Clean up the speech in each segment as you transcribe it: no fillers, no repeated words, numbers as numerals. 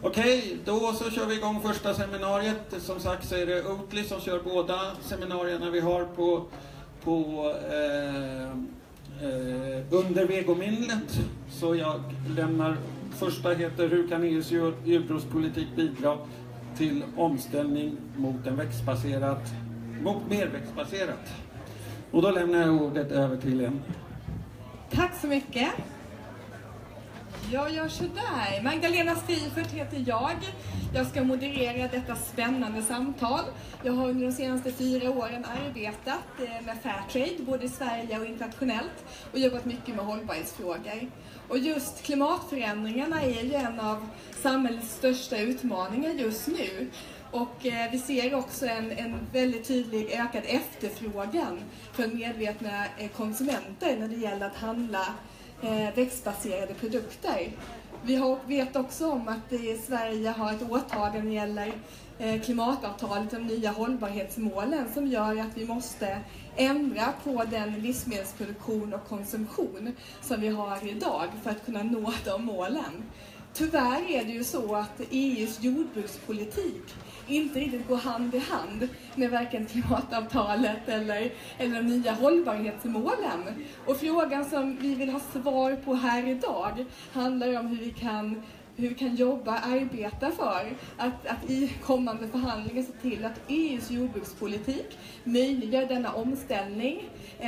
Okej, då så kör vi igång första seminariet. Som sagt så är det Oatly som kör båda seminarierna vi har under vegominnet. Så jag lämnar, första heter Hur kan EUs jordbrukspolitik bidra till omställning mot mer växtbaserat. Och då lämnar jag ordet över till en. Tack så mycket. Jag gör sådär. Magdalena Strifert heter jag. Jag ska moderera detta spännande samtal. Jag har under de senaste 4 åren arbetat med Fairtrade, både i Sverige och internationellt, och jobbat mycket med hållbarhetsfrågor. Och just klimatförändringarna är ju en av samhällets största utmaningar just nu. Och vi ser också en väldigt tydlig ökad efterfrågan från medvetna konsumenter när det gäller att handla växtbaserade produkter. Vi vet också om att Sverige har ett åtagande när det gäller klimatavtalet och de nya hållbarhetsmålen som gör att vi måste ändra på den livsmedelsproduktion och konsumtion som vi har idag för att kunna nå de målen. Tyvärr är det ju så att EUs jordbrukspolitik inte riktigt går hand i hand med varken klimatavtalet eller de nya hållbarhetsmålen. Och frågan som vi vill ha svar på här idag handlar om hur vi kan arbeta för att i kommande förhandlingar se till att EUs jordbrukspolitik möjliggör denna omställning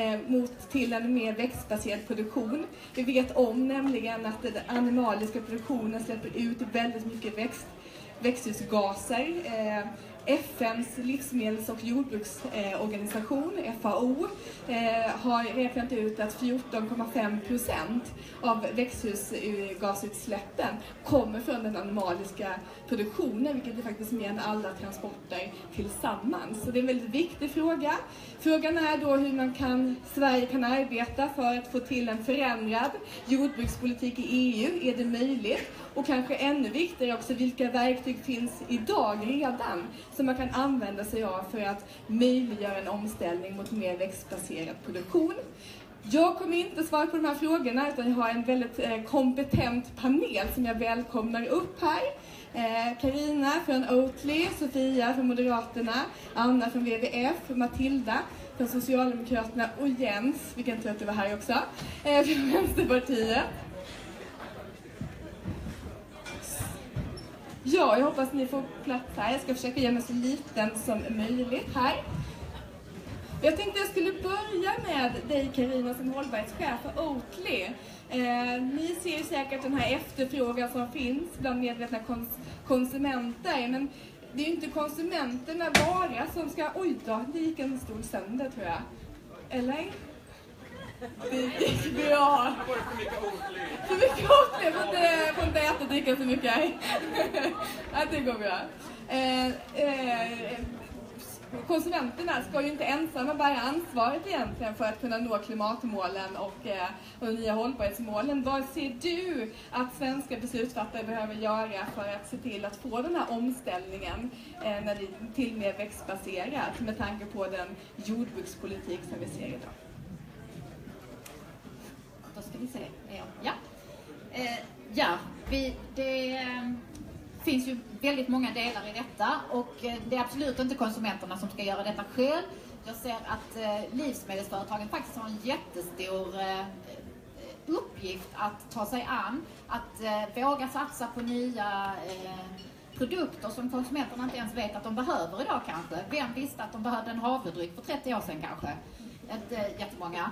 till en mer växtbaserad produktion. Vi vet om nämligen att den animaliska produktionen släpper ut väldigt mycket växthusgaser. FNs livsmedels- och jordbruksorganisation, FAO, har räknat ut att 14,5% av växthusgasutsläppen kommer från den animaliska produktionen, vilket är faktiskt mer än alla transporter tillsammans. Så det är en väldigt viktig fråga. Frågan är då hur Sverige kan arbeta för att få till en förändrad jordbrukspolitik i EU. Är det möjligt? Och kanske ännu viktigare också, vilka verktyg finns idag redan som man kan använda sig av för att möjliggöra en omställning mot mer växtbaserad produktion. Jag kommer inte svara på de här frågorna, utan jag har en väldigt kompetent panel som jag välkomnar upp här. Carina från Oatly, Sofia från Moderaterna, Anna från WWF, Matilda från Socialdemokraterna och Jens, vilken tur att du var här också, från Vänsterpartiet. Ja, jag hoppas ni får plats här. Jag ska försöka göra mig så liten som möjligt här. Jag tänkte jag skulle börja med dig, Carina, som hållbarhetschef för Oatly. Ni ser säkert den här efterfrågan som finns bland medvetna konsumenter. Men det är ju inte konsumenterna bara som ska... Oj då, det gick en stor sönder tror jag. Eller? Det gick bra. Så mycket Oatly. Jag får inte äta och dricka så mycket. Ja, det går bra. Konsumenterna ska ju inte ensamma bära ansvaret egentligen för att kunna nå klimatmålen och de nya hållbarhetsmålen. Vad ser du att svenska beslutsfattare behöver göra för att se till att få den här omställningen till mer växtbaserat med tanke på den jordbrukspolitik som vi ser idag? Då ska vi se. Det finns ju väldigt många delar i detta och det är absolut inte konsumenterna som ska göra detta själv. Jag ser att livsmedelsföretagen faktiskt har en jättestor uppgift att ta sig an, att våga satsa på nya produkter som konsumenterna inte ens vet att de behöver idag kanske. Vem visste att de behövde en havredryck för 30 år sedan kanske? Inte jättemånga.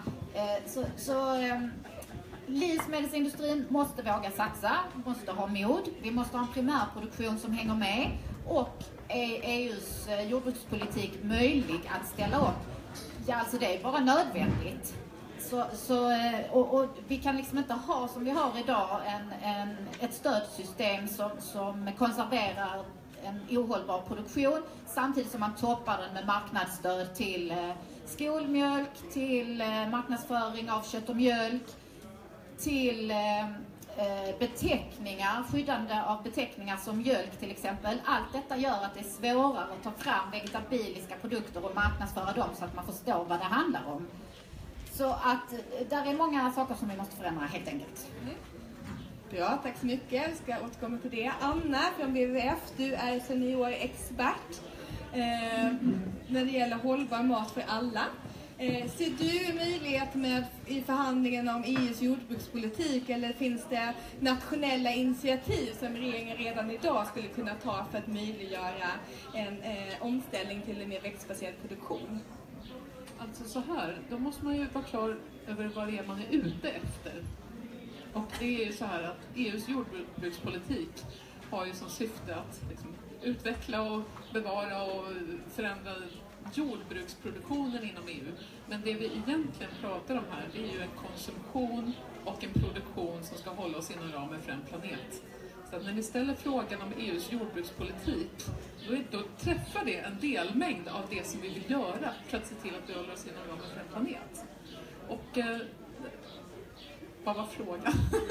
Livsmedelsindustrin måste våga satsa, måste ha mod. Vi måste ha en primärproduktion som hänger med. Och är EUs jordbrukspolitik möjlig att ställa upp? Ja, alltså det är bara nödvändigt. Och vi kan liksom inte ha som vi har idag ett stödsystem som konserverar en ohållbar produktion samtidigt som man toppar den med marknadsstöd till skolmjölk, till marknadsföring av kött och mjölk, till beteckningar, skyddande av beteckningar som mjölk till exempel. Allt detta gör att det är svårare att ta fram vegetabiliska produkter och marknadsföra dem så att man förstår vad det handlar om. Så att där är många saker som vi måste förändra helt enkelt. Bra, tack så mycket. Jag ska återkomma till det. Anna från WWF, du är seniorexpert när det gäller hållbar mat för alla. Ser du möjlighet i förhandlingen om EUs jordbrukspolitik, eller finns det nationella initiativ som regeringen redan idag skulle kunna ta för att möjliggöra en omställning till en mer växtbaserad produktion? Alltså så här, då måste man ju vara klar över vad det är man är ute efter. Och det är ju så här att EUs jordbrukspolitik har ju som syfte att liksom utveckla och bevara och förändra jordbruksproduktionen inom EU. Men det vi egentligen pratar om här, det är ju en konsumtion och en produktion som ska hålla oss inom ramen för en planet. Så att när ni ställer frågan om EUs jordbrukspolitik, då träffar det en delmängd av det som vi vill göra för att se till att vi håller oss inom ramen för en planet. Och vad var frågan?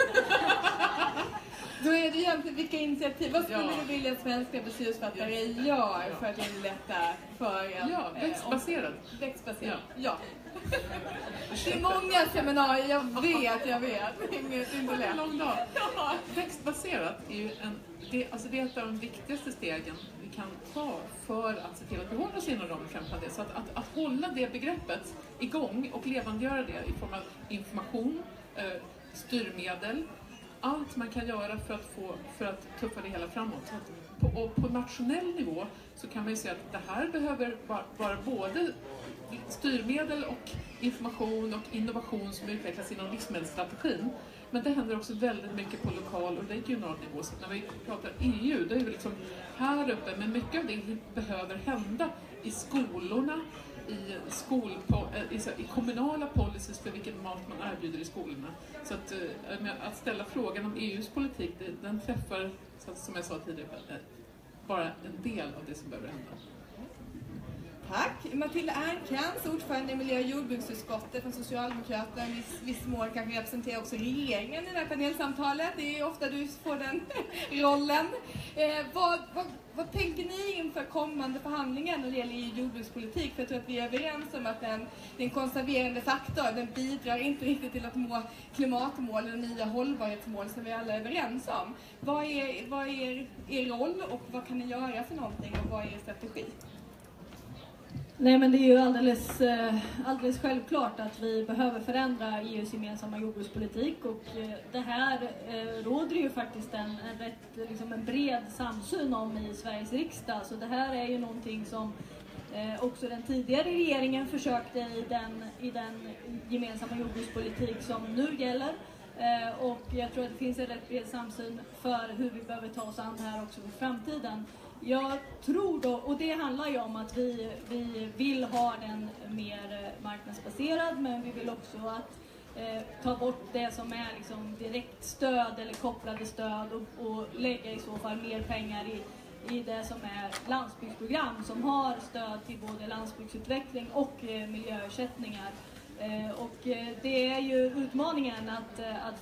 Då är det egentligen vilka initiativ, vad skulle du vilja att svenska beslutsfattare gör för att underlätta för växtbaserad. Växtbaserad, ja. Det är många seminarier, jag vet. Inget inte lätt. En lång dag. Växtbaserat är ju det är ett av de viktigaste stegen vi kan ta för att se till att vi håller oss inom ramen för en planet. Så att hålla det begreppet igång och levandegöra det i form av information, styrmedel, allt man kan göra för att tuffa det hela framåt. På nationell nivå så kan man ju säga att det här behöver vara både styrmedel och information och innovation som utvecklas inom livsmedelsstrategin. Men det händer också väldigt mycket på lokal och regional nivå. Så när vi pratar EU, då är vi liksom här uppe, men mycket av det behöver hända i skolorna, i kommunala policies för vilken mat man erbjuder i skolorna. Så att ställa frågan om EUs politik, den träffar, som jag sa tidigare, bara en del av det som behöver hända. Tack. Matilda Ernkrans, ordförande i miljö- och jordbruksutskottet från Socialdemokraterna. Viss mån kanske representerar också regeringen i det här panelsamtalet. Det är ofta du får den rollen. Vad tänker ni inför kommande förhandlingar när det gäller jordbrukspolitik? För jag tror att vi är överens om att det är en konserverande faktor. Den bidrar inte riktigt till att nå klimatmål eller nya hållbarhetsmål som vi alla är överens om. Vad är er roll och vad kan ni göra för någonting och vad är er strategi? Nej, men det är ju alldeles självklart att vi behöver förändra EUs gemensamma jordbrukspolitik, och det här råder ju faktiskt en bred samsyn om i Sveriges riksdag. Så det här är ju någonting som också den tidigare regeringen försökte i den gemensamma jordbrukspolitik som nu gäller. Och jag tror att det finns en rätt bred samsyn för hur vi behöver ta oss an det här också för framtiden. Jag tror då, och det handlar ju om att vi vill ha den mer marknadsbaserad, men vi vill också att ta bort det som är liksom direkt stöd eller kopplade stöd och lägga i så fall mer pengar i det som är landsbygdsprogram som har stöd till både landsbygdsutveckling och miljöersättningar. Och det är ju utmaningen att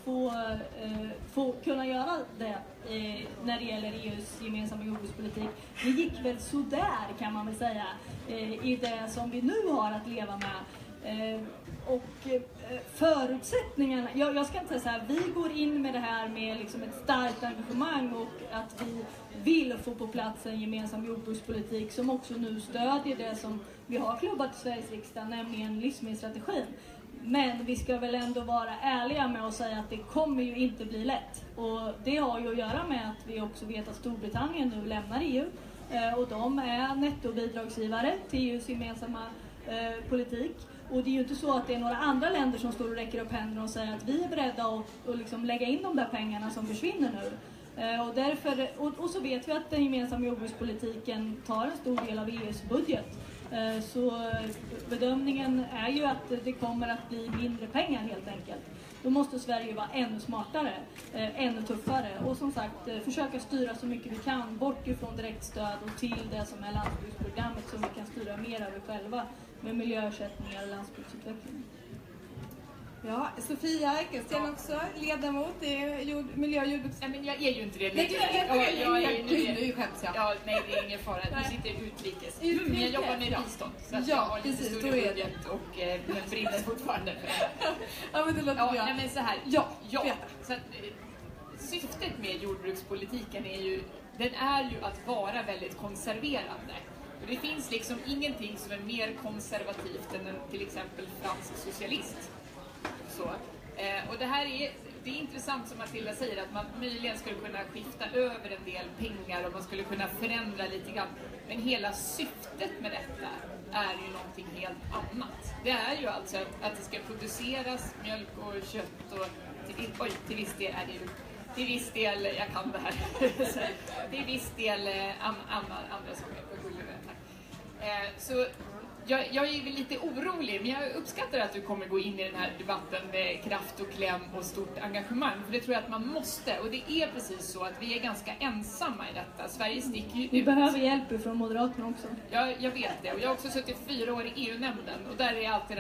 få kunna göra det när det gäller EUs gemensamma jordbrukspolitik. Det gick väl sådär, kan man väl säga, i det som vi nu har att leva med. Och förutsättningarna, jag ska inte säga så här, vi går in med det här med liksom ett starkt engagemang och att vi vill få på plats en gemensam jordbrukspolitik som också nu stödjer det som vi har klubbat i Sveriges riksdag, nämligen livsmedelsstrategin. Men vi ska väl ändå vara ärliga med att säga att det kommer ju inte bli lätt. Och det har ju att göra med att vi också vet att Storbritannien nu lämnar EU. Och de är nettobidragsgivare till EUs gemensamma politik. Och det är ju inte så att det är några andra länder som står och räcker upp händerna och säger att vi är beredda att liksom lägga in de där pengarna som försvinner nu. Och så vet vi att den gemensamma jordbrukspolitiken tar en stor del av EUs budget. Så bedömningen är ju att det kommer att bli mindre pengar helt enkelt. Då måste Sverige vara ännu smartare, ännu tuffare och som sagt försöka styra så mycket vi kan bort ifrån direktstöd och till det som är landsbygdsprogrammet som vi kan styra mer över själva med miljöersättningar och landsbygdsutveckling. Ja, Sofia Ekelsten också, ledamot i miljö- och jordbruks... Nej, men jag är ju inte det. Nej, jag är ju skäms jag. Ja, nej, det är ingen fara. Du sitter utrikes. Men jag jobbar med bistånd. Så att jag har lite större budget och men brinner fortfarande för det. Ja, men det låter bra. Nej, men så här. Ja. Så att, syftet med jordbrukspolitiken är ju att vara väldigt konserverande. Och det finns liksom ingenting som är mer konservativt än en till exempel fransk socialist. Så. Och det är intressant som Matilda säger, att man möjligen skulle kunna skifta över en del pengar och man skulle kunna förändra lite grann. Men hela syftet med detta är ju någonting helt annat. Det är ju alltså att det ska produceras mjölk och kött och till viss del är det ju, till viss del, jag kan det här, till viss del andra saker på guldet. Så jag är väl lite orolig, men jag uppskattar att du kommer gå in i den här debatten med kraft och kläm och stort engagemang. För det tror jag att man måste, och det är precis så att vi är ganska ensamma i detta. Sverige sticker ju ut. Vi behöver hjälp från Moderaterna också. Jag vet det, och jag har också suttit 4 år i EU-nämnden, och där är alltid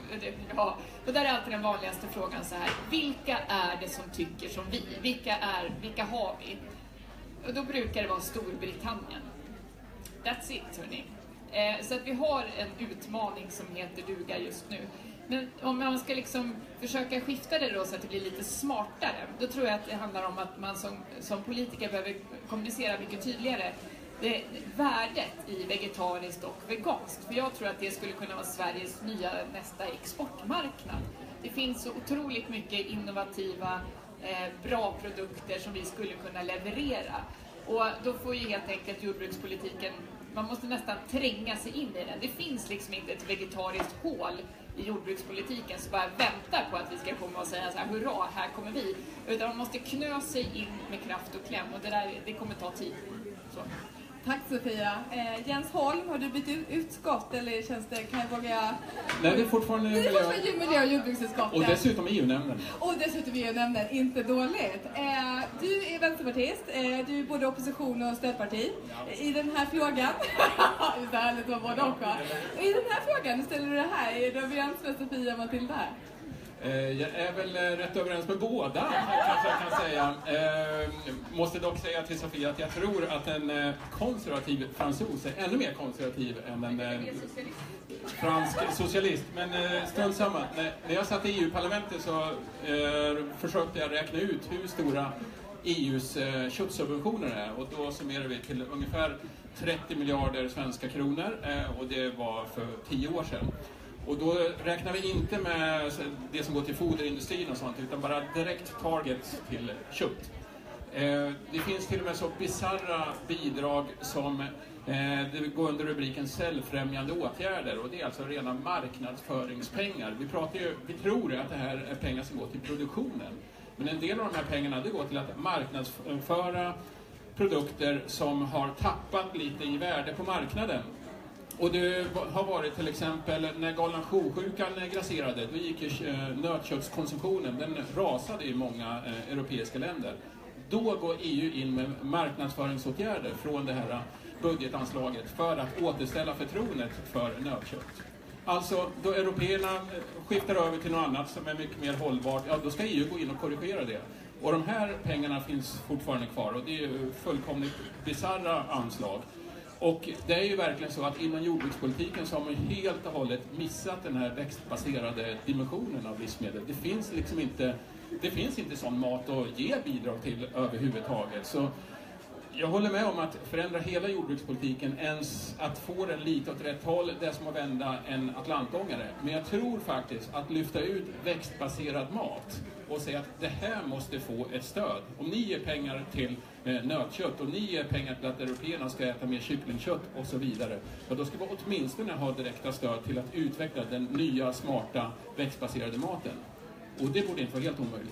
den vanligaste frågan så här: vilka är det som tycker som vi? Vilka har vi? Och då brukar det vara Storbritannien. That's it, hörni. Så att vi har en utmaning som heter duga just nu. Men om man ska liksom försöka skifta det då så att det blir lite smartare, då tror jag att det handlar om att man som politiker behöver kommunicera mycket tydligare värdet i vegetariskt och veganskt. För jag tror att det skulle kunna vara Sveriges nya nästa exportmarknad. Det finns så otroligt mycket innovativa, bra produkter som vi skulle kunna leverera. Och då får ju helt enkelt jordbrukspolitiken, man måste nästan tränga sig in i den. Det finns liksom inte ett vegetariskt hål i jordbrukspolitiken som bara väntar på att vi ska komma och säga så här: hurra, här kommer vi. Utan man måste knö sig in med kraft och kläm, och det kommer ta tid. Så. Tack Sofia. Jens Holm, har du bytt utskott eller känns det, kan jag våga... Nej, det är fortfarande miljö- och jordbruksutskottet. Och dessutom EU-nämnden. Inte dåligt. Du är vänsterpartist, du är både opposition och stödparti i den här frågan. Det är härligt att vara både och, va? I den här frågan, ställer du det här, är du överens med Sofia och Matilda här? Jag är väl rätt överens med båda, kanske jag kan säga. Måste dock säga till Sofia att jag tror att en konservativ fransos är ännu mer konservativ än en fransk socialist. Men strunt samma. När jag satt i EU-parlamentet så försökte jag räkna ut hur stora EUs köttsubventioner är. Och då summerar vi till ungefär 30 miljarder svenska kronor. Och det var för 10 år sedan. Och då räknar vi inte med det som går till foderindustrin och sånt, utan bara direkt target till kött. Det finns till och med så bizarra bidrag som det går under rubriken säljfrämjande åtgärder, och det är alltså rena marknadsföringspengar. Vi tror att det här är pengar som går till produktionen. Men en del av de här pengarna, det går till att marknadsföra produkter som har tappat lite i värde på marknaden. Och det har varit till exempel när galna ko-sjukan grasserade, då gick ju nötköttskonsumtionen, den rasade i många europeiska länder. Då går EU in med marknadsföringsåtgärder från det här budgetanslaget för att återställa förtroendet för nötkött. Alltså, då européerna skiftar över till något annat som är mycket mer hållbart, ja, då ska EU gå in och korrigera det. Och de här pengarna finns fortfarande kvar, och det är ju fullkomligt bizarra anslag. Och det är ju verkligen så att inom jordbrukspolitiken så har man helt och hållet missat den här växtbaserade dimensionen av livsmedel. Det finns liksom inte sån mat att ge bidrag till överhuvudtaget. Så jag håller med om att förändra hela jordbrukspolitiken, ens att få den lite åt rätt håll, det är som att vända en atlantångare. Men jag tror faktiskt att lyfta ut växtbaserad mat och säga att det här måste få ett stöd. Om ni ger pengar till nötkött och ni ger pengar till att européerna ska äta mer kycklingkött och så vidare, och då ska vi åtminstone ha direkta stöd till att utveckla den nya, smarta, växtbaserade maten. Och det borde inte vara helt omöjligt.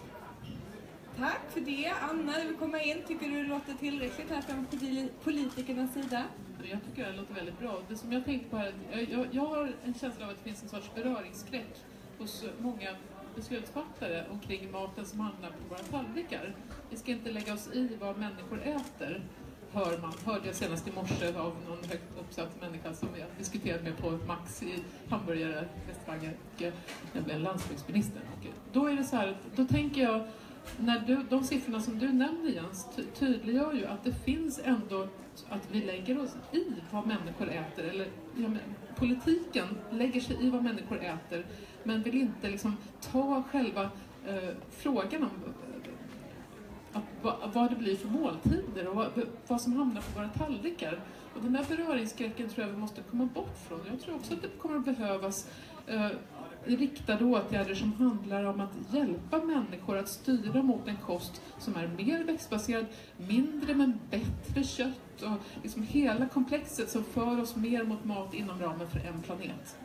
Tack för det. Anna, du vill komma in. Tycker du det låter tillräckligt här från politikernas sida? Jag tycker det låter väldigt bra. Det som jag tänkte på här, jag har en känsla av att det finns en sorts beröringsskräck hos många beslutsfattare omkring maten som hamnar på våra tallrikar. Vi ska inte lägga oss i vad människor äter, hörde jag senast i morse av någon högt uppsatt människa som jag diskuterade med på Max i hamburgerrestauranger, nämligen landsbygdsministern. Och då är det så här, då tänker jag, när de siffrorna som du nämnde, Jens, tydliggör ju att det finns ändå att vi lägger oss i vad människor äter, eller politiken lägger sig i vad människor äter, men vill inte liksom ta själva frågan om vad det blir för måltider och vad som hamnar på våra tallrikar. Och den där beröringsskräcken tror jag vi måste komma bort från. Jag tror också att det kommer att behövas riktade åtgärder som handlar om att hjälpa människor att styra mot en kost som är mer växtbaserad, mindre men bättre kött och liksom hela komplexet som för oss mer mot mat inom ramen för en planet.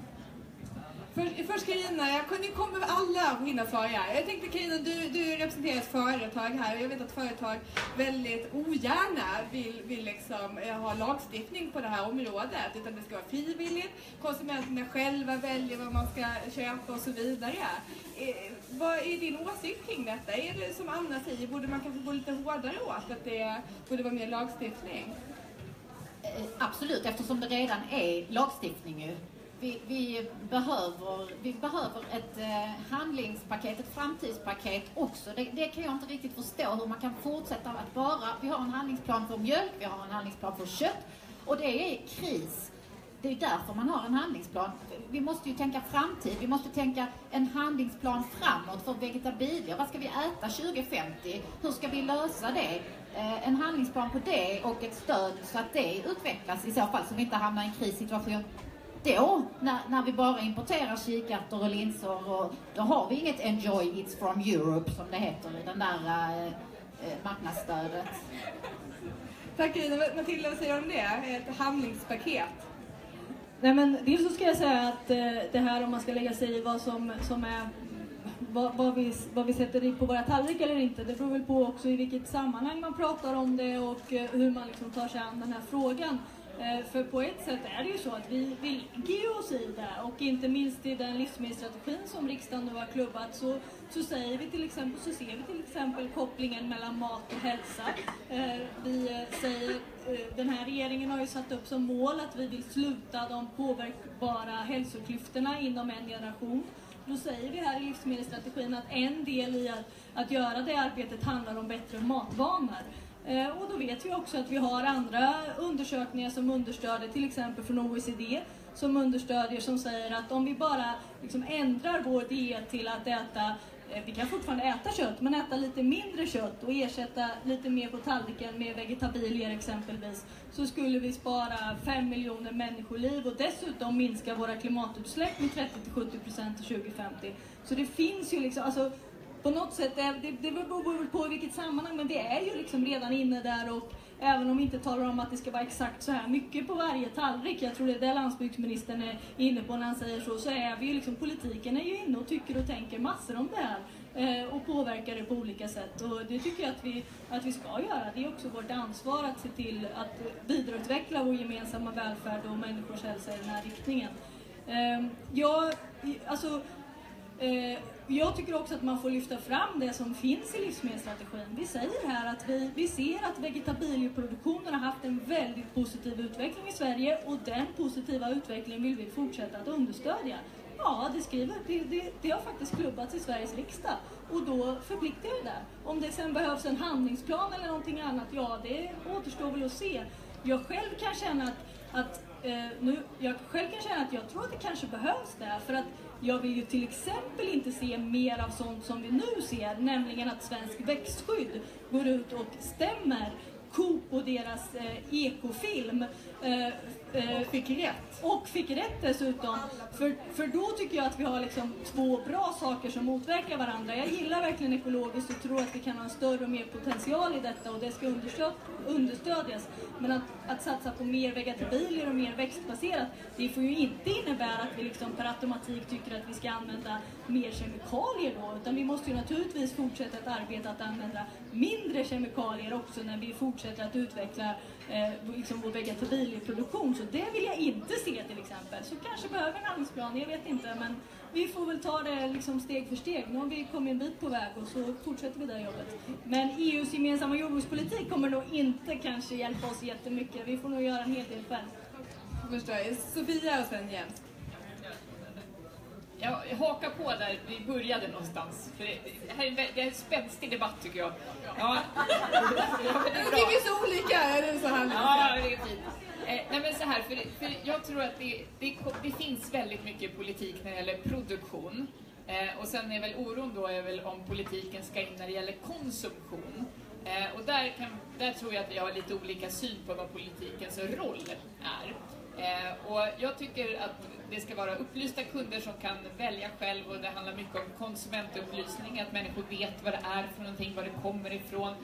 Först Carina, jag kommer alla hinna svara. Jag tänkte Carina, du representerar ett företag här och jag vet att företag väldigt ogärna vill liksom ha lagstiftning på det här området, utan det ska vara frivilligt. Konsumenterna själva väljer vad man ska köpa och så vidare. Vad är din åsikt kring detta? Är det som Anna säger, borde man kanske gå lite hårdare åt att det borde vara mer lagstiftning? Absolut, eftersom det redan är lagstiftning ju. Vi behöver ett handlingspaket, ett framtidspaket också. Det kan jag inte riktigt förstå hur man kan fortsätta att vi har en handlingsplan för mjölk, vi har en handlingsplan för kött och det är kris. Det är därför man har en handlingsplan. Vi måste ju tänka framtid, vi måste tänka en handlingsplan framåt för vegetabilier. Vad ska vi äta 2050? Hur ska vi lösa det? En handlingsplan på det och ett stöd så att det utvecklas i så fall så vi inte hamnar i en krissituation. Då, när vi bara importerar kikärtor och linser, och då har vi inget Enjoy It's from Europe som det heter i den där marknadsstödet. Tack Carina. Matilda, vad säger du om det? Ett handlingspaket. Nej, men dels så ska jag säga att det här om man ska lägga sig i vad som är vad vi sätter i på våra tallrikar eller inte, det beror väl på också i vilket sammanhang man pratar om det och hur man liksom tar sig an den här frågan. För på ett sätt är det ju så att vi vill ge oss i det, och inte minst i den livsmedelsstrategin som riksdagen nu har klubbat så ser vi till exempel kopplingen mellan mat och hälsa. Vi säger, den här regeringen har ju satt upp som mål att vi vill sluta de påverkbara hälsoklyftorna inom en generation. Då säger vi här i livsmedelsstrategin att en del i att göra det arbetet handlar om bättre matvanor. Och då vet vi också att vi har andra undersökningar som understöder, till exempel från OECD, som understödjer, som säger att om vi bara liksom ändrar vår diet till att äta, vi kan fortfarande äta kött, men äta lite mindre kött och ersätta lite mer på tallriken med vegetabilier exempelvis, så skulle vi spara 5 miljoner människoliv och dessutom minska våra klimatutsläpp med 30-70% till 2050. Så det finns ju liksom, alltså, på något sätt, det beror på i vilket sammanhang, men vi är ju liksom redan inne där, och även om vi inte talar om att det ska vara exakt så här mycket på varje tallrik, jag tror det är det landsbygdsministern är inne på när han säger så är vi ju liksom, politiken är ju inne och tycker och tänker massor om det här och påverkar det på olika sätt, och det tycker jag att vi ska göra. Det är också vårt ansvar att se till att vidareutveckla vår gemensamma välfärd och människors hälsa i den här riktningen. Jag tycker också att man får lyfta fram det som finns i livsmedelsstrategin. Vi säger här att vi ser att vegetabilieproduktionen har haft en väldigt positiv utveckling i Sverige, och den positiva utvecklingen vill vi fortsätta att understödja. Ja, det har faktiskt klubbats i Sveriges riksdag, och då förpliktar jag det. Om det sen behövs en handlingsplan eller någonting annat, ja, det återstår väl att se. Jag själv kan känna att jag tror att det kanske behövs det, för att jag vill ju till exempel inte se mer av sånt som vi nu ser, nämligen att Svensk Växtskydd går ut och stämmer Coop och deras ekofilm. Och fick rätt dessutom. För då tycker jag att vi har liksom två bra saker som motverkar varandra. Jag gillar verkligen ekologiskt och tror att vi kan ha en större och mer potential i detta, och det ska understödjas. Men att satsa på mer vegetabilier och mer växtbaserat, det får ju inte innebära att vi liksom per automatik tycker att vi ska använda mer kemikalier då. Utan vi måste ju naturligtvis fortsätta ett arbete att använda mindre kemikalier också när vi fortsätter att utveckla liksom vår vegetabilieproduktion. Så det vill jag inte se till exempel. Så kanske behöver en handlingsplan, jag vet inte, men vi får väl ta det liksom steg för steg. Nu har vi kommit en bit på väg och så fortsätter vi det jobbet. Men EUs gemensamma jordbrukspolitik kommer nog inte kanske hjälpa oss jättemycket. Vi får nog göra en hel del själv. Förstår jag. Sofia och sen Jens. Jag hakar på där vi började någonstans. För det är en spänstig debatt tycker jag. Ja, det är så olika. Är det så här? Ja, det är fint. Nej men så här, för jag tror att det finns väldigt mycket politik när det gäller produktion. Och sen är väl oron då om politiken ska in när det gäller konsumtion. Och där tror jag att vi har lite olika syn på vad politikens roll är. Och jag tycker att det ska vara upplysta kunder som kan välja själv, och det handlar mycket om konsumentupplysning, att människor vet vad det är för någonting, var det kommer ifrån,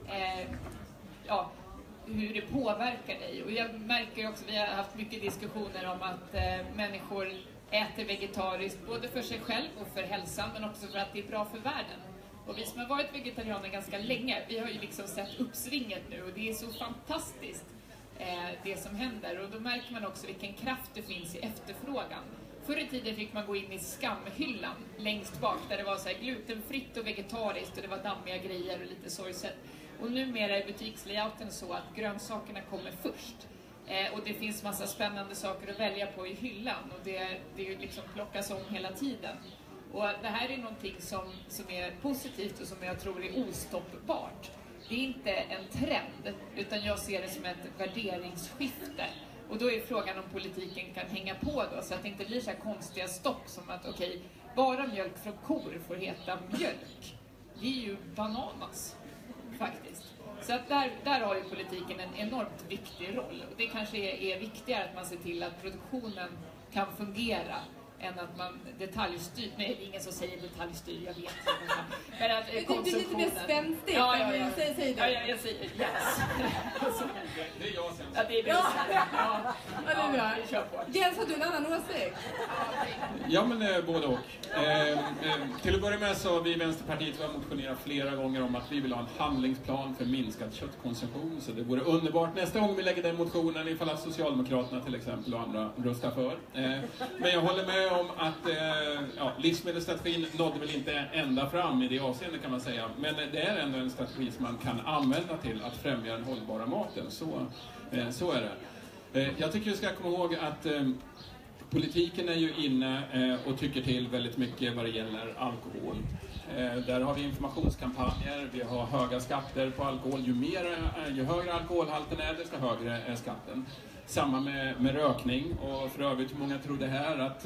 hur det påverkar dig. Och jag märker också, vi har haft mycket diskussioner om att människor äter vegetariskt både för sig själv och för hälsan, men också för att det är bra för världen. Och vi som har varit vegetarianer ganska länge, vi har ju liksom sett uppsvinget nu, och det är så fantastiskt det som händer. Och då märker man också vilken kraft det finns i efterfrågan. Förr i tiden fick man gå in i skamhyllan längst bak, där det var så här glutenfritt och vegetariskt och det var dammiga grejer och lite sorgset. Och numera är butikslayouten så att grönsakerna kommer först. Och det finns massa spännande saker att välja på i hyllan, och det liksom plockas om hela tiden. Och det här är någonting som är positivt och som jag tror är ostoppbart. Det är inte en trend, utan jag ser det som ett värderingsskifte. Och då är frågan om politiken kan hänga på då, så att det inte blir så här konstiga stopp som att bara mjölk från kor får heta mjölk. Det är ju bananas, faktiskt. Så att där har ju politiken en enormt viktig roll. Och det kanske är viktigare att man ser till att produktionen kan fungera än att man detaljstyr. Nej, det är ingen som säger detaljstyr, jag vet. Men att det är lite mer spänstigt. Säg det. Ja, jag säger yes. Det är jag sen. Ja, det är bra. Det är bra. Vi kör på. Jens, har du en annan åsikt? Ja, men både och. Till att börja med så har vi i Vänsterpartiet motionerat flera gånger om att vi vill ha en handlingsplan för minskad köttkonsumtion. Så det vore underbart nästa gång vi lägger den motionen, ifall att Socialdemokraterna till exempel och andra röstar för. Men jag håller med om att livsmedelsstrategin nådde väl inte ända fram i det avseendet, kan man säga. Men det är ändå en strategi som man kan använda till att främja den hållbara maten. Så är det. Jag tycker vi ska komma ihåg att politiken är ju inne och tycker till väldigt mycket vad det gäller alkohol. Där har vi informationskampanjer, vi har höga skatter på alkohol. Ju högre alkoholhalten är, desto högre är skatten. Samma med rökning, och för övrigt hur många tror det här att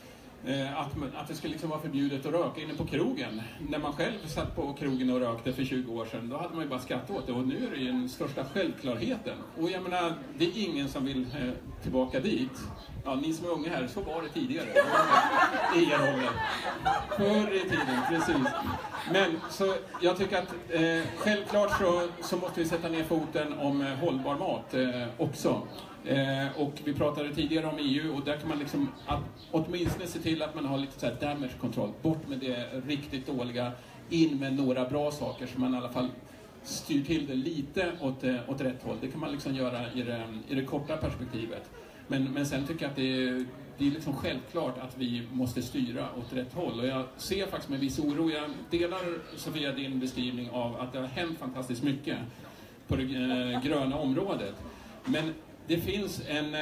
det skulle liksom vara förbjudet att röka inne på krogen. När man själv satt på krogen och rökte för 20 år sedan, då hade man ju bara skrattat åt det, och nu är det ju den största självklarheten. Och jag menar, det är ingen som vill tillbaka dit. Ja, ni som är unga här, så var det tidigare. I er ålder. Förr i tiden, precis. Men så jag tycker att självklart så måste vi sätta ner foten om hållbar mat också. Och vi pratade tidigare om EU, och där kan man liksom åtminstone se till att man har lite så här damage control. Bort med det riktigt dåliga, in med några bra saker så man i alla fall styr till det lite åt rätt håll. Det kan man liksom göra i det korta perspektivet. Men sen tycker jag att det är liksom självklart att vi måste styra åt rätt håll. Och jag ser faktiskt med viss oro, jag delar Sofia din beskrivning av att det har hänt fantastiskt mycket på det gröna området. Men det finns en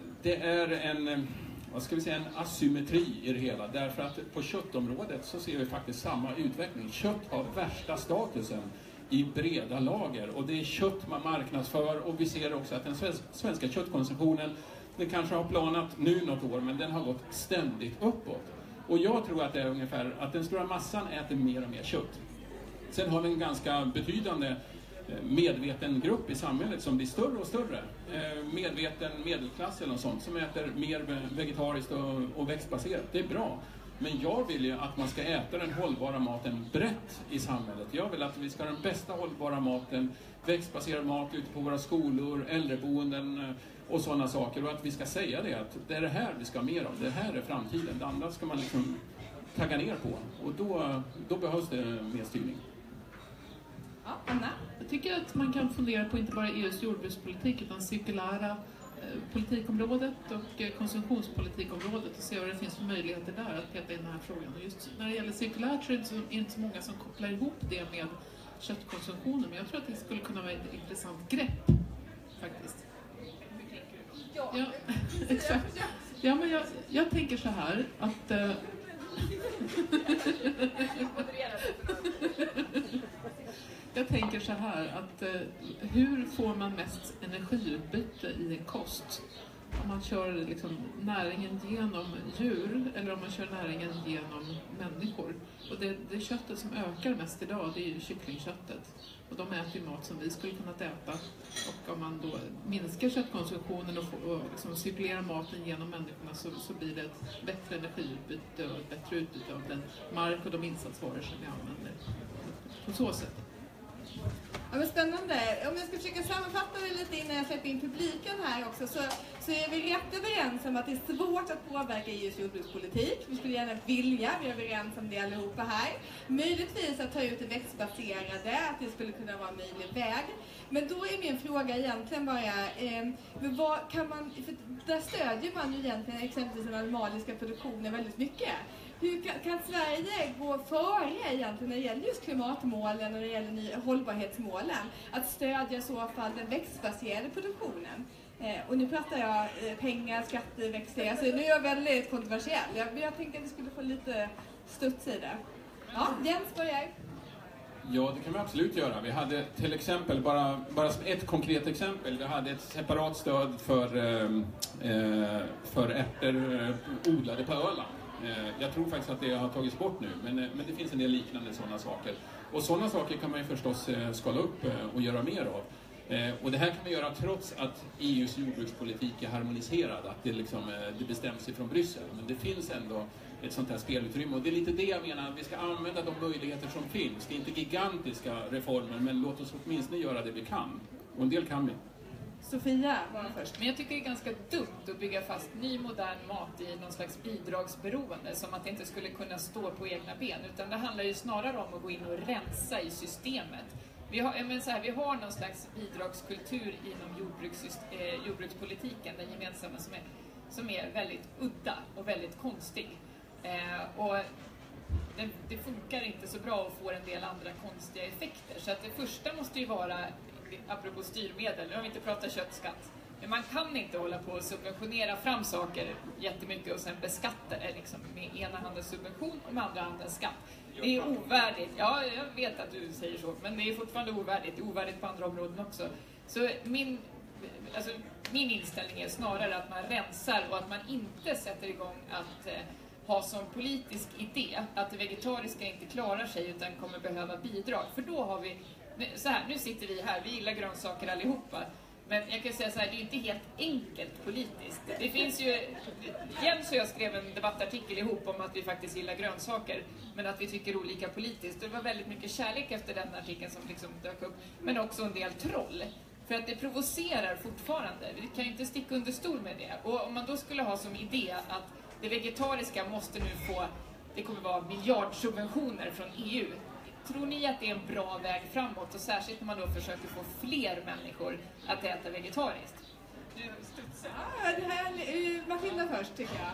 asymmetri i det hela. Därför att på köttområdet så ser vi faktiskt samma utveckling. Kött har värsta statusen i breda lager, och det är kött man marknadsför, och vi ser också att den svenska köttkonsumtionen, den kanske har planat nu något år, men den har gått ständigt uppåt. Och jag tror att det är ungefär att den stora massan äter mer och mer kött. Sen har vi en ganska betydande medveten grupp i samhället som blir större och större. Medveten medelklass eller något sånt som äter mer vegetariskt och växtbaserat. Det är bra. Men jag vill ju att man ska äta den hållbara maten brett i samhället. Jag vill att vi ska ha den bästa hållbara maten, växtbaserad mat ute på våra skolor, äldreboenden och sådana saker. Och att vi ska säga det, att det är det här vi ska ha mer av. Det här är framtiden. Det andra ska man liksom tagga ner på. Och då behövs det mer styrning. Ja, Anna? Jag tycker att man kan fundera på inte bara EUs jordbrukspolitik utan cirkulära politikområdet och konsumtionspolitikområdet och se vad det finns för möjligheter där att peta in den här frågan. Och just när det gäller cirkulärt så är det inte så många som kopplar ihop det med köttkonsumtionen, men jag tror att det skulle kunna vara ett intressant grepp faktiskt. Ja, exakt. Ja, men jag tänker så här att jag tänker så här att hur får man mest energiutbyte i en kost? om man kör liksom näringen genom djur eller om man kör näringen genom människor. Och det köttet som ökar mest idag, det är ju kycklingköttet. Och de äter mat som vi skulle kunna äta. Och om man då minskar köttkonsumtionen och liksom cirkulerar maten genom människorna så blir det ett bättre energiutbyte och ett bättre utbyte av den mark och de insatsvaror som vi använder. På så sätt. Ja, men spännande. Om jag ska försöka sammanfatta det lite innan jag släpper in publiken här också så är vi rätt överens om att det är svårt att påverka EUs jordbrukspolitik. Vi skulle gärna vilja, vi är överens om det allihopa här. Möjligtvis att ta ut det växtbaserade, att det skulle kunna vara en möjlig väg. Men då är min fråga egentligen bara, vad kan man, för där stödjer man ju egentligen exempelvis den animaliska produktionen väldigt mycket. Hur kan Sverige gå före egentligen när det gäller just klimatmålen och när det gäller hållbarhetsmålen? Att stödja i så fall den växtbaserade produktionen. Och nu pratar jag pengar, skatteväxling, alltså nu är jag väldigt kontroversiell. Jag tänkte att vi skulle få lite studs i det. Ja, Jens börjar. Ja, det kan vi absolut göra. Vi hade till exempel, bara som ett konkret exempel, vi hade ett separat stöd för ärtor odlade på Öland. Jag tror faktiskt att det har tagits bort nu, men det finns en del liknande sådana saker. Och sådana saker kan man ju förstås skala upp och göra mer av. Och det här kan man göra trots att EUs jordbrukspolitik är harmoniserad, att det bestäms ifrån Bryssel. Men det finns ändå ett sånt här spelutrymme. Och det är lite det jag menar, att vi ska använda de möjligheter som finns. Det är inte gigantiska reformer, men låt oss åtminstone göra det vi kan. Och en del kan vi. Sofia var först. Men jag tycker det är ganska dumt att bygga fast ny modern mat i någon slags bidragsberoende, som att det inte skulle kunna stå på egna ben, utan det handlar ju snarare om att gå in och rensa i systemet. Vi har någon slags bidragskultur inom jordbrukspolitiken, den gemensamma, som är väldigt udda och väldigt konstig. Och det funkar inte så bra och får en del andra konstiga effekter. Så att det första måste ju vara, apropå styrmedel, nu har vi inte pratat köttskatt, men man kan inte hålla på och subventionera fram saker jättemycket och sen beskatta det liksom, med ena handen subvention och med andra handen skatt. Det är ovärdigt. Ja, jag vet att du säger så, men det är fortfarande ovärdigt. Det är ovärdigt på andra områden också. Så min inställning är snarare att man rensar och att man inte sätter igång att ha som politisk idé att det vegetariska inte klarar sig utan kommer behöva bidrag. För då har vi, så här, nu sitter vi här, vi gillar grönsaker allihopa. Men jag kan säga så här, det är inte helt enkelt politiskt. Det finns ju, Jens och jag skrev en debattartikel ihop om att vi faktiskt gillar grönsaker, men att vi tycker olika politiskt. Det var väldigt mycket kärlek efter den artikeln som liksom dök upp, men också en del troll. För att det provocerar fortfarande. Vi kan ju inte sticka under stol med det. Och om man då skulle ha som idé att det vegetariska måste nu få, det kommer vara miljardsubventioner från EU. Tror ni att det är en bra väg framåt? Och särskilt när man då försöker få fler människor att äta vegetariskt. Ja, det här är Matilda först, tycker jag.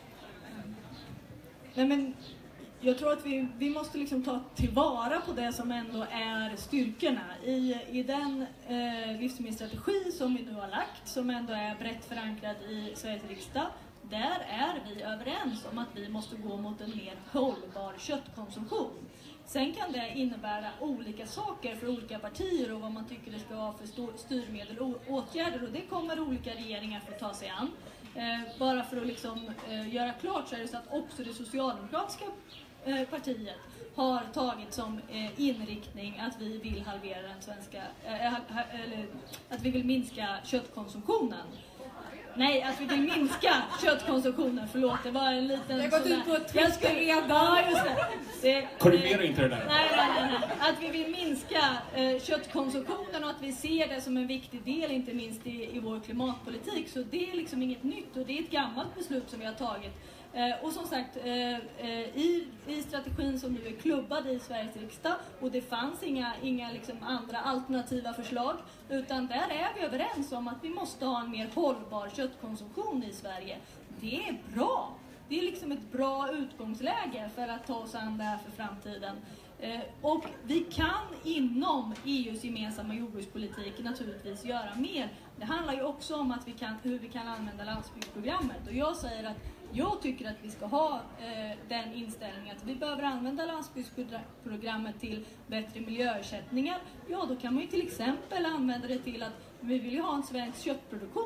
Nej, men jag tror att vi måste liksom ta tillvara på det som ändå är styrkorna i den livsmedelsstrategi som vi nu har lagt, som ändå är brett förankrad i Sveriges riksdag. Där är vi överens om att vi måste gå mot en mer hållbar köttkonsumtion. Sen kan det innebära olika saker för olika partier och vad man tycker det ska vara för styrmedel och åtgärder, och det kommer olika regeringar få ta sig an. Bara för att liksom, göra klart så är det så att också det socialdemokratiska partiet har tagit som inriktning att vi vill halvera den svenska, eller att vi vill minska köttkonsumtionen. Nej, att vi vill minska köttkonsumtionen, förlåt, det var en liten... Jag har gått ut på ett Ja, just det. Korrigera inte det där. Nej. Att vi vill minska köttkonsumtionen och att vi ser det som en viktig del, inte minst i vår klimatpolitik. Så det är liksom inget nytt, och det är ett gammalt beslut som vi har tagit. Och som sagt, i strategin som nu är klubbad i Sveriges riksdag, och det fanns inga liksom andra alternativa förslag, utan där är vi överens om att vi måste ha en mer hållbar köttkonsumtion i Sverige. Det är bra. Det är liksom ett bra utgångsläge för att ta oss an det här för framtiden. Och vi kan inom EUs gemensamma jordbrukspolitik naturligtvis göra mer. Det handlar ju också om att hur vi kan använda landsbygdsprogrammet. Och jag säger att jag tycker att vi ska ha den inställningen att vi behöver använda landsbygdsprogrammet till bättre miljöersättningar. Ja, då kan man ju till exempel använda det till att vi vill ju ha en svensk köttproduktion.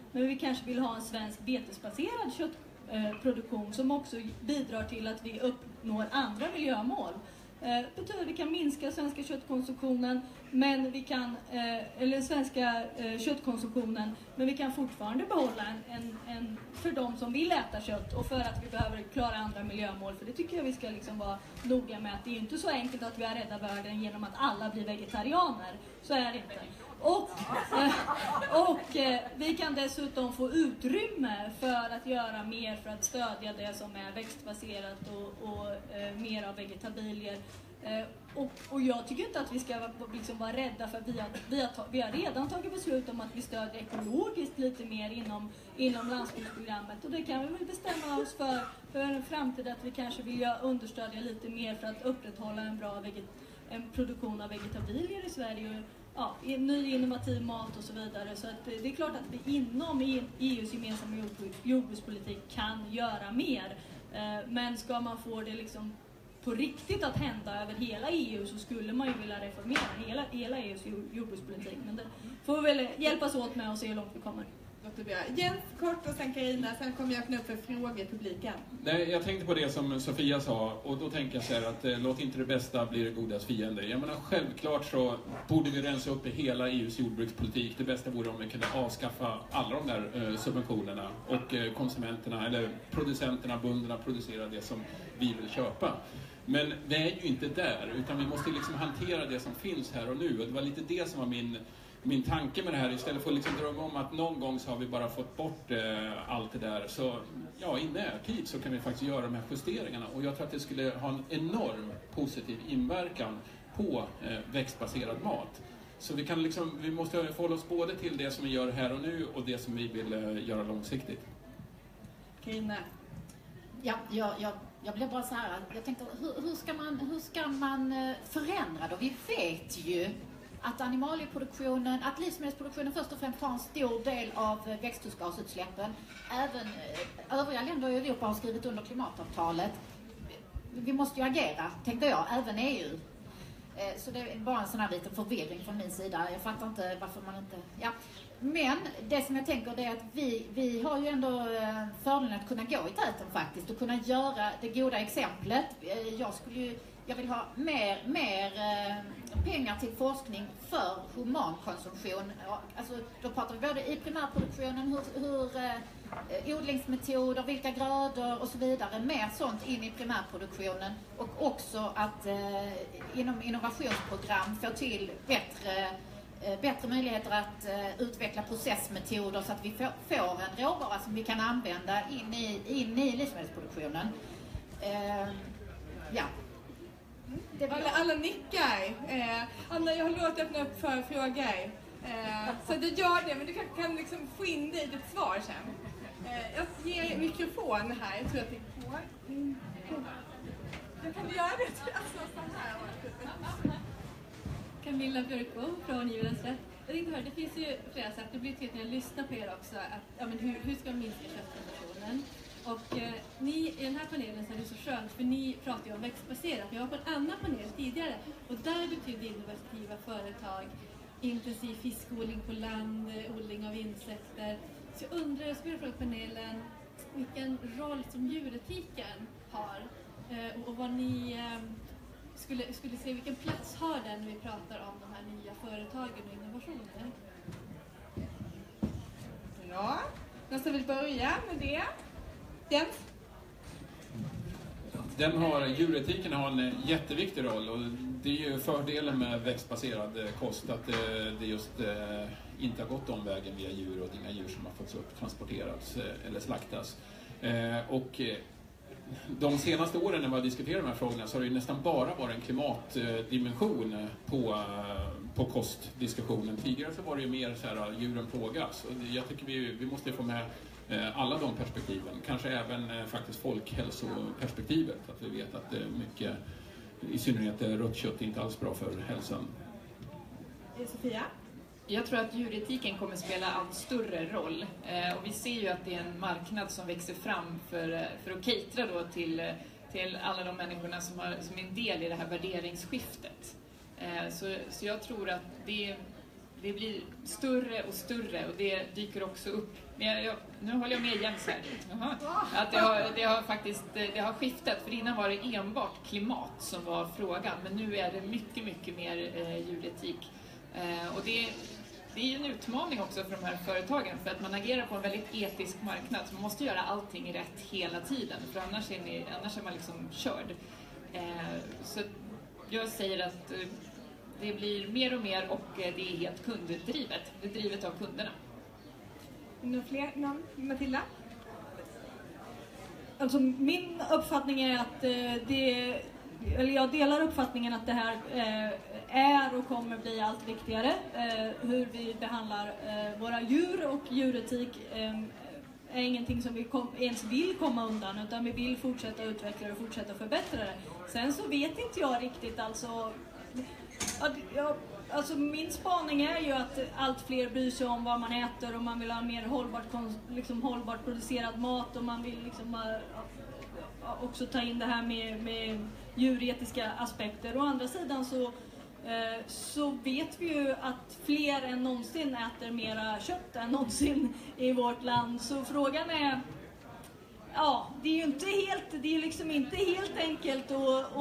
men vi kanske vill ha en svensk betesbaserad köttproduktion som också bidrar till att vi uppnår andra miljömål. Betyder vi kan minska svenska köttkonsumtionen, men vi kan eller svenska köttkonsumtionen, men vi kan fortfarande behålla en för de som vill äta kött och för att vi behöver klara andra miljömål. För det tycker jag vi ska liksom vara noga med, att det är inte så enkelt att vi har räddat världen genom att alla blir vegetarianer. Så är det inte. Och vi kan dessutom få utrymme för att göra mer för att stödja det som är växtbaserat och mer av vegetabilier. Och jag tycker inte att vi ska liksom vara rädda, för vi har redan tagit beslut om att vi stödjer ekologiskt lite mer inom landsbygdsprogrammet, och det kan vi väl bestämma oss för en framtid, att vi kanske vill understödja lite mer för att upprätthålla en produktion av vegetabilier i Sverige. Ja, ny innovativ mat och så vidare. Så att det är klart att vi inom EUs gemensamma jordbrukspolitik kan göra mer. Men ska man få det liksom på riktigt att hända över hela EU, så skulle man ju vilja reformera hela EUs jordbrukspolitik. Men det får vi väl hjälpas åt med och se hur långt vi kommer. Jens kort och sen Carina, sen kommer jag öppna upp för frågor i publiken. Nej, jag tänkte på det som Sofia sa, och då tänker jag så här att låt inte det bästa bli det godas fiende. Jag menar, självklart så borde vi rensa upp i hela EUs jordbrukspolitik. Det bästa vore om vi kunde avskaffa alla de där subventionerna och konsumenterna eller producenterna, bönderna producerar det som vi vill köpa. Men vi är ju inte där, utan vi måste liksom hantera det som finns här och nu, och det var lite det som var min tanke med det här. Istället för att liksom drömma om att någon gång så har vi bara fått bort allt det där, så ja, i närtid så kan vi faktiskt göra de här justeringarna, och jag tror att det skulle ha en enorm positiv inverkan på växtbaserad mat. Så vi måste förhålla oss både till det som vi gör här och nu och det som vi vill göra långsiktigt. Carina. Ja, jag blev bara så här, jag tänkte, hur ska man förändra då? Vi vet ju att animalieproduktionen, att livsmedelsproduktionen först och främst har en stor del av växthusgasutsläppen. Även övriga länder i Europa har skrivit under klimatavtalet. Vi måste ju agera, tänkte jag, även EU. Så det är bara en sån här liten förvirring från min sida. Jag fattar inte varför man inte... Ja. Men det som jag tänker, det är att vi har ju ändå fördelen att kunna gå i täten faktiskt och kunna göra det goda exemplet. Jag vill ha mer pengar till forskning för humankonsumtion. Alltså, då pratar vi både i primärproduktionen, hur odlingsmetoder, vilka grödor och så vidare, mer sånt in i primärproduktionen, och också att inom innovationsprogram få till bättre möjligheter att utveckla processmetoder så att vi får en råvara som vi kan använda in i livsmedelsproduktionen. Ja. Alla nickar. Anna, jag har låtit öppna upp för frågor. Så du gör det, men du kan liksom få in det i ditt svar sen. Jag ger mikrofon här. Jag tror att det är på. Jag kan göra det. Alltså, så här. Camilla Björkbo från Djurens Rätt. Jag tänkte höra, det finns ju flera sätt, det blir tydligt när jag lyssnar på er också, att hur ska man minska köttkonsumtionen? Och ni i den här panelen, så är det så skönt, för ni pratar ju om växtbaserat. Jag var på en annan panel tidigare, och där betyder innovativa företag intensiv fiskodling på land, odling av insekter. Så jag undrar, jag skulle fråga panelen, vilken roll som djuretiken har och vad ni skulle se, vilken plats har den när vi pratar om de här nya företagen och innovationer? Ja, någon som vill börja med det? Jens? Djuretiken har en jätteviktig roll, och det är ju fördelen med växtbaserad kost, att det just inte har gått omvägen via djur, och inga djur som har fått upp, transporterats eller slaktas. Och de senaste åren när vi har diskuterat de här frågorna så har det ju nästan bara varit en klimatdimension på kostdiskussionen. Tidigare så var det ju mer så här, djuren plågas, och jag tycker vi måste få med alla de perspektiven. Kanske även faktiskt folkhälsoperspektivet, att vi vet att mycket, i synnerhet rött kött, är inte alls bra för hälsan. Sofia? Jag tror att djuretiken kommer att spela allt större roll, och vi ser ju att det är en marknad som växer fram för att catera då till alla de människorna som är en del i det här värderingsskiftet. Så jag tror att det det blir större och större och det dyker också upp. Men nu håller jag med Jens här. Att det har skiftat, för innan var det enbart klimat som var frågan, men nu är det mycket, mycket mer djuretik. Och det är ju en utmaning också för de här företagen, för att man agerar på en väldigt etisk marknad, så man måste göra allting rätt hela tiden, för annars är man liksom körd. Så jag säger att det blir mer och mer, och det är helt kunddrivet. Det är drivet av kunderna. Någon fler? Någon? Matilda? Alltså min uppfattning är att jag delar uppfattningen att det här är och kommer bli allt viktigare. Hur vi behandlar våra djur och djuretik är ingenting som vi ens vill komma undan, utan vi vill fortsätta utveckla och fortsätta förbättra det. Sen så vet inte jag riktigt, alltså min spaning är ju att allt fler bryr sig om vad man äter och man vill ha mer hållbart producerad mat, och man vill också ta in det här med djuretiska aspekter. Å andra sidan så vet vi ju att fler än någonsin äter mera kött än någonsin i vårt land. Så frågan är, det är ju inte helt enkelt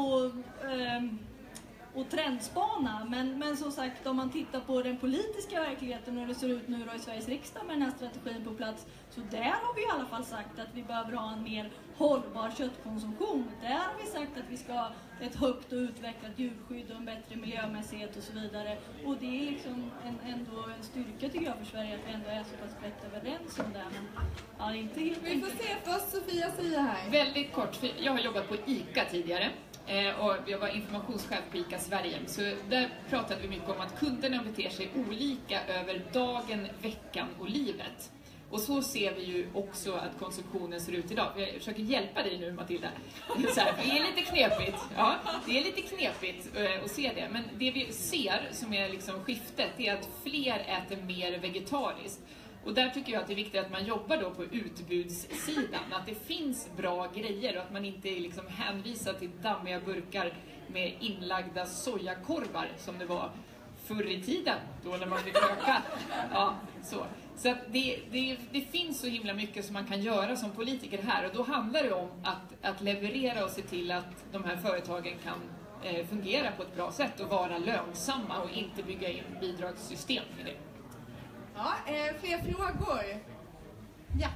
och trendspana, men som sagt, om man tittar på den politiska verkligheten och hur det ser ut nu då i Sveriges riksdag med den här strategin på plats, så där har vi i alla fall sagt att vi behöver ha en mer hållbar köttkonsumtion. Där har vi sagt att vi ska ha ett högt och utvecklat djurskydd och en bättre miljömässighet och så vidare. Och det är liksom ändå en styrka, tycker jag, för Sverige, att vi ändå är så pass brett överens om det. Men inte helt vi får se vad Sofia säger här. Väldigt kort, för jag har jobbat på ICA tidigare. Och jag var informationschef på ICA Sverige, så där pratade vi mycket om att kunderna beter sig olika över dagen, veckan och livet. Och så ser vi ju också att konsumtionen ser ut idag. Jag försöker hjälpa dig nu, Matilda. Så här, det är lite knepigt. Ja, det är lite knepigt att se det. Men det vi ser som är liksom skiftet är att fler äter mer vegetariskt. Och där tycker jag att det är viktigt att man jobbar då på utbudssidan. Att det finns bra grejer och att man inte är liksom hänvisad till dammiga burkar med inlagda sojakorvar som det var förr i tiden, då när man fick röka. Ja, så att det finns så himla mycket som man kan göra som politiker här, och då handlar det om att leverera och se till att de här företagen kan fungera på ett bra sätt och vara lönsamma och inte bygga in bidragssystem i det. Ja, fler frågor? Ja.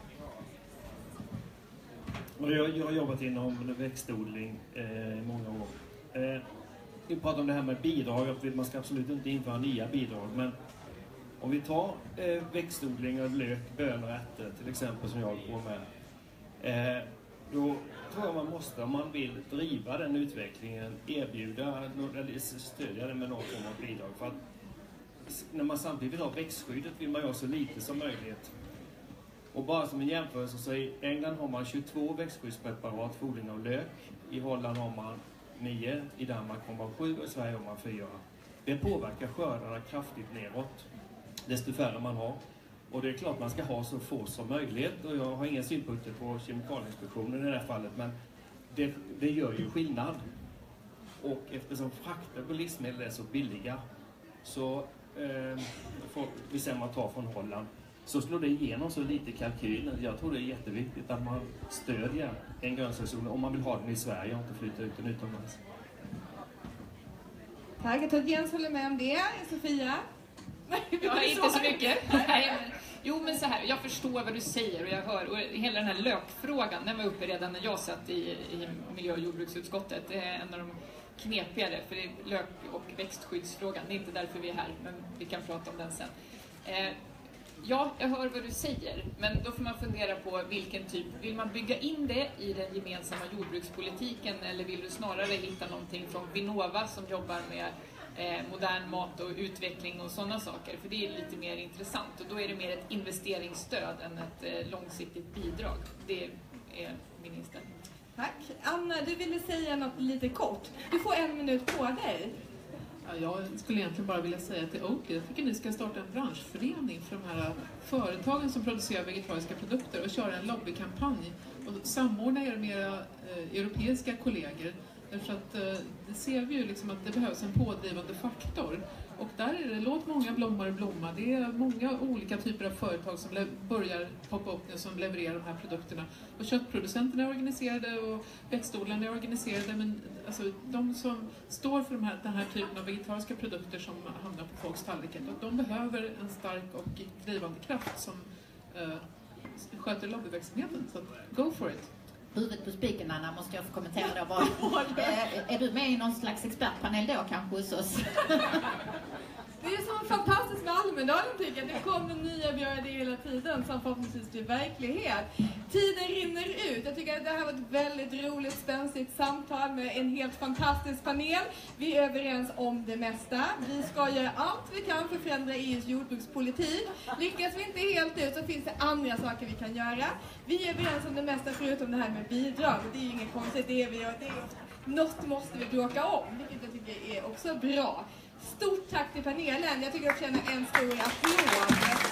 Jag har jobbat inom växtodling i många år. Vi pratar om det här med bidrag, att man ska absolut inte införa nya bidrag, men om vi tar växtodling av lök, bönor och ärtor till exempel, som jag håller på med, då tror jag man måste, om man vill driva den utvecklingen, erbjuda eller stödja den med någon form av bidrag. För att när man samtidigt har växtskyddet vill man göra så lite som möjligt. Och bara som en jämförelse, så i England har man 22 växtskyddspreparat för odling av lök. I Holland har man 9, i Danmark har man 7 och i Sverige har man 4. Det påverkar skördarna kraftigt neråt, desto färre man har. Och det är klart man ska ha så få som möjligt, och jag har inga synpunkter på Kemikalieinspektionen i det här fallet, men det gör ju skillnad. Och eftersom frakter på livsmedel är så billiga, så vi ser man tar från Holland, så slår det igenom så lite kalkylen. Jag tror det är jätteviktigt att man stödjer en grönsaksodling om man vill ha den i Sverige och inte flytta ut den utomlands. Tack, jag tror att Jens håller med om det. Sofia? Ja, inte så mycket. Jo, men så här, jag förstår vad du säger och jag hör, och hela den här lökfrågan, den var uppe redan när jag satt i miljö- och jordbruksutskottet. Det är en av de knepigare, för det är lök- och växtskyddsfrågan. Det är inte därför vi är här, men vi kan prata om den sen. Ja, jag hör vad du säger, men då får man fundera på vilken typ. Vill man bygga in det i den gemensamma jordbrukspolitiken, eller vill du snarare hitta någonting från Vinnova som jobbar med modern mat och utveckling och sådana saker? För det är lite mer intressant, och då är det mer ett investeringsstöd än ett långsiktigt bidrag. Det är min inställning. Tack. Anna, du ville säga något lite kort. Du får 1 minut på dig. Ja, jag skulle egentligen bara vilja säga till Oatly, jag tycker ni ska starta en branschförening för de här företagen som producerar vegetariska produkter och köra en lobbykampanj och samordna er med era europeiska kollegor Därför att det ser vi ju liksom att det behövs en pådrivande faktor. Och där är det, låt många blommor blomma. Det är många olika typer av företag som börjar poppa upp nu som levererar de här produkterna. Och köttproducenterna är organiserade och växtodlarna är organiserade. Men alltså, de som står för den här typen av vegetariska produkter som hamnar på folks tallrikar, de behöver en stark och drivande kraft som sköter lobbyverksamheten. Så go for it! Huvudet på spiken, Anna, måste jag få kommentera då. Är du med i någon slags expertpanel då kanske hos oss? Det är så fantastiskt med Almedalen, tycker jag. Det kommer nya bra idéer hela tiden som förhoppningsvis blir verklighet. Tiden rinner ut. Jag tycker att det här var ett väldigt roligt, spänstigt samtal med en helt fantastisk panel. Vi är överens om det mesta. Vi ska göra allt vi kan för att förändra EUs jordbrukspolitik. Lyckas vi inte helt ut så finns det andra saker vi kan göra. Vi är överens om det mesta förutom det här med bidrag. Det är ju inget konstigt. Något måste vi bråka om, vilket jag tycker är också bra. Stort tack till panelen. Jag tycker att jag känner en stor applåd.